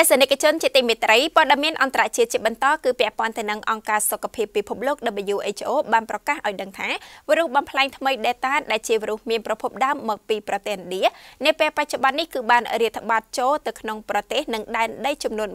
ទេសនិកជនជាទីមេត្រីព័ត៌មានអន្តរជាតិជាបន្តគឺពាក់ព័ន្ធទៅនឹងអង្គការសុខភាពពិភពលោក WHO បានប្រកាសឲ្យដឹងថាវីរុសបំផ្លាញថ្មី Delta ដែលជាវីរុសមានប្រភពដើមមកពីប្រទេសឥណ្ឌានៅពេលបច្ចុប្បន្ននេះគឺបានរាតត្បាតចូលទៅក្នុងប្រទេសនិងដែនដីចំនួន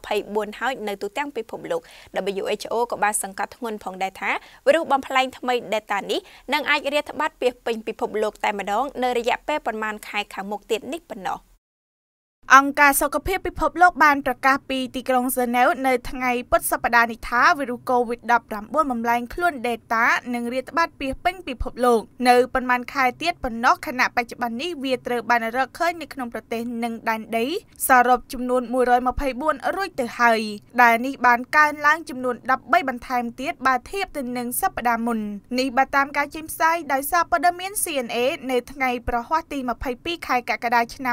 124ហើយនៅទូទាំងពិភពលោក WHO ក៏បានសង្កត់ធ្ងន់ផងដែរថាវីរុសបំផ្លាញថ្មី Delta នេះនឹងអាចរាតត្បាតពាសពេញពិភពលោកតែម្ដងនៅរយៈពេលប្រមាណខែខាងមុខទៀតនេះប៉ុណ្ណោះអង្គការសុខភាពពិភពលោកបានប្រកាសពីទីក្រុងហ្សឺណែវនៅថ្ងៃពុធសប្តាហ៍នេះថាវីរុស COVID-19 បំលែងខ្លួន Delta នឹងរាតត្បាតពាសពេញពិភពលោកនៅប៉ុន្មានខែទៀតប៉ុណ្ណោះខណៈបច្ចុប្បន្ននេះវាត្រូវបានរកឃើញនៅក្នុងប្រទេសនិងដែនដីសរុបចំនួន124រួចទៅហើយដែលនេះបានកើនឡើងចំនួន13បន្ថែមទៀតបើធៀបទៅនឹងសប្តាហ៍មុននេះបើតាមការចេញផ្សាយដោយសារព័ត៌មាន CNA នៅថ្ងៃប្រហ័សទី22ខែកក្កដាឆ្នាំ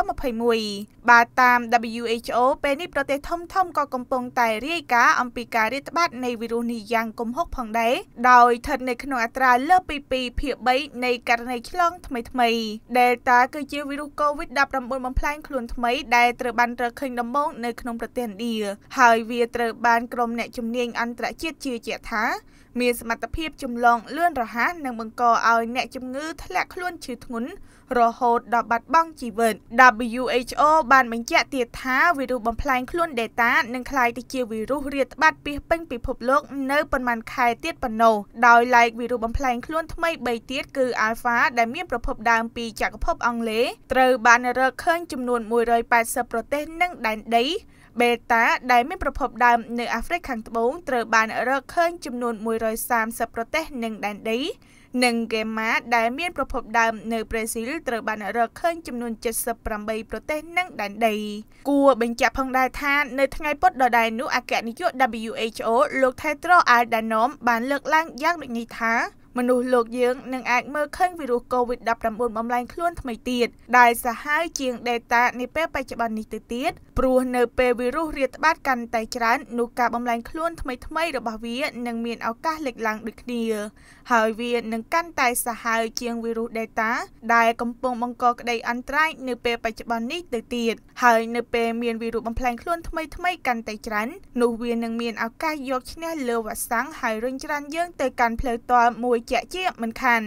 2021បាទតាម WHO ពេលនេះប្រទេសធំៗក៏កំពុងតែរាយការណ៍អំពីការរាតត្បាតនៃវីរុសនេះយ៉ាងគំហុកផងដែរដោយស្ថិតនៅក្នុងអត្រាលើសពី 2/3 នៃករណីឆ្លងថ្មីៗ Delta គឺជាវីរុស COVID-19 បំផ្លាញខ្លួនថ្មីដែលត្រូវបានរកឃើញដំបូងនៅក្នុងប្រទេសឥណ្ឌាហើយវាត្រូវបានក្រុមអ្នកជំនាញអន្តរជាតិជឿជាក់ថាមានសមត្ថភាពចម្លងលឿនរហ័សនិងបង្កឲ្យអ្នកជំងឺធ្លាក់ខ្លួនឈឺធ្ងន់រហូតដល់បាត់បង់ជីវិត WHO បានបញ្ជាក់ទៀតថាវីរុសបំផ្លាញខ្លួន Delta នឹងក្លាយទៅជាវីរុសរាតត្បាតពាសពេញពិភពលោកនៅប៉ុន្មានខែទៀតប៉ុណ្ណោះដោយឡែកវីរុសបំផ្លាញខ្លួនថ្មី3ទៀតគឺ Alpha ដែលមានប្រភពដើមពីចក្រភពអង់គ្លេសត្រូវបានរកឃើញចំនួន180ប្រទេសនិងដែនដីBeta ដែលមានប្រភពដើមនៅអាហ្វ្រិកខាងត្បូងត្រូវបានរកឃើញចំនួន130ប្រទេសនិងដែនដីនិង Gamma ដែលមានប្រភពដើមនៅប្រេស៊ីលត្រូវបានរកឃើញចំនួន78ប្រទេសនិងដែនដីគួរបញ្ជាក់ផងដែរថានៅថ្ងៃពុធដដែលនោះអគ្គនាយក WHO លោក Tedros Adhanom បានលើកឡើងយ៉ាងដូចនេះថាមនុស្សលោកយើងនឹងអាចមើលឃើញវីរុស COVID-19 បំលែងខ្លួនថ្មីទៀតដែលសាហាវជាង Delta នាពេលបច្ចុប្បន្ននេះទៅទៀតព្រោះនៅពេលវីរុសរាតត្បាតកាន់តែច្រើននោះការបំលែងខ្លួនថ្មីៗរបស់វានឹងមានឱកាសលេចឡើងដូចគ្នាហើយវានឹងកាន់តែសាហាវជាងវីរុស Delta ដែលកំពុងបង្កក្តីអន្តរាយនៅពេលបច្ចុប្បន្ននេះទៅទៀតហើយនៅពេលមានវីរុសបំផ្លាញខ្លួនថ្មីៗកាន់តែច្រើននោះវានឹងមានឱកាសយកឈ្នះលើវ៉ាក់សាំងហើយរុញច្រានយើងទៅកាន់ផ្លូវតល់មួយជាក់ជាមិនខាន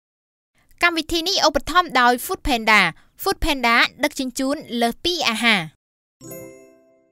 កម្មវិធីនេះឧបត្ថម្ភដោយ Food Panda ដឹកជញ្ជូនលើសពីអាហារ